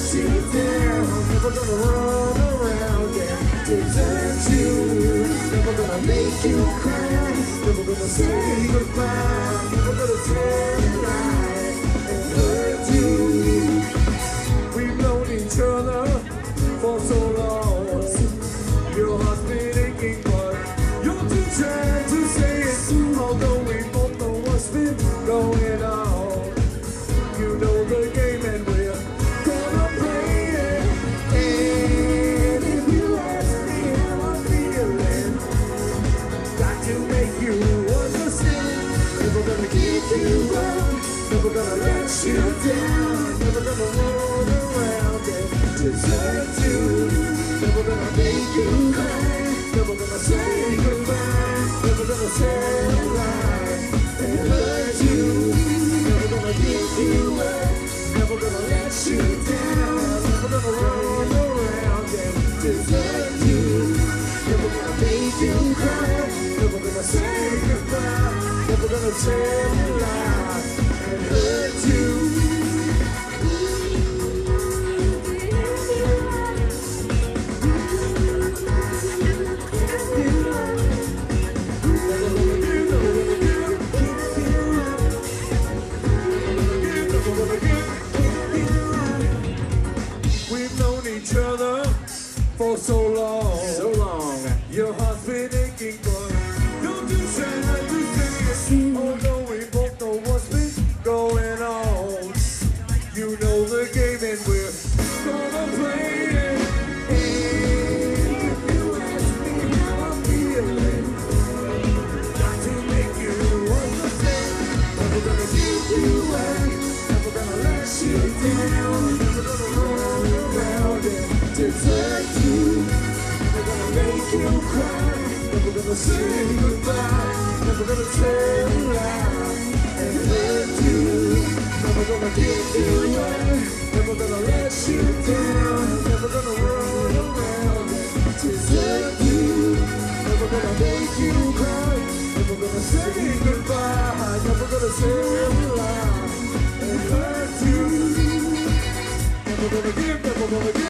let you down. Never gonna run around and desert you. Never gonna make you cry. Never gonna say goodbye. Never gonna tell lies and hurt you. We've known each other for so long. Your heart's been aching, but you're too tired to say it. Although we both know what's been going on. You know the game and we're gonna play it. And if you ask me how I'm feeling, got to make you understand. Never gonna give you up, never gonna let you down. Never gonna roll around and desert you. Never gonna make you cry. Never gonna say goodbye. Never gonna tell a lie and hurt you. Never gonna give you up. Never gonna let you down. Never gonna run around and desert you. Never gonna make you cry. Never gonna say goodbye. Never gonna tell a lie and hurt you. We've known each other for so long, Your heart's been aching, but don't you try to say it. Although we both know what's been going on. You know the game and we're gonna play it. And if you ask me how I'm feeling, got to make you understand. Never gonna give you up, never gonna let you down. Never gonna roll around and desert you. Never gonna make you cry. Never gonna say goodbye. Never gonna tell a lie and hurt you. Never gonna give you up. Never gonna let you down. Never gonna roll around and desert you. Never gonna make you cry.